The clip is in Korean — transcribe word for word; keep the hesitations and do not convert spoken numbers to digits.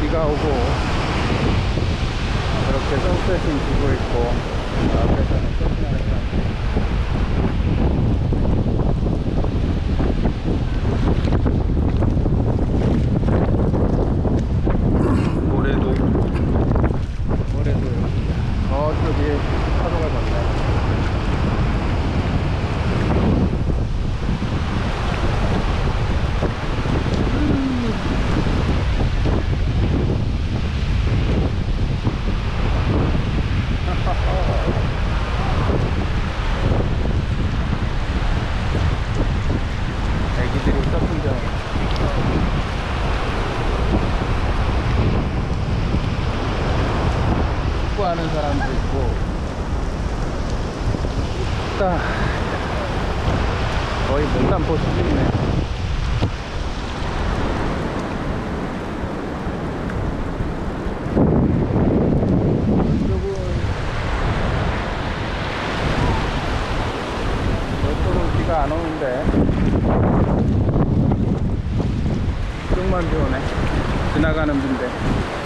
비가 오고 그렇게 선셋은 지고 있고 앞에서는 서핑하는 사람들. 모래도 모래도 저쪽에 파도가 졌네. 애기들이 서핑장 축구하는 사람도 있고 딱 거의 몽단포 수준이네. 저쪽은 비가 안 오는데 쪽만 비 오네. 지나가는 분데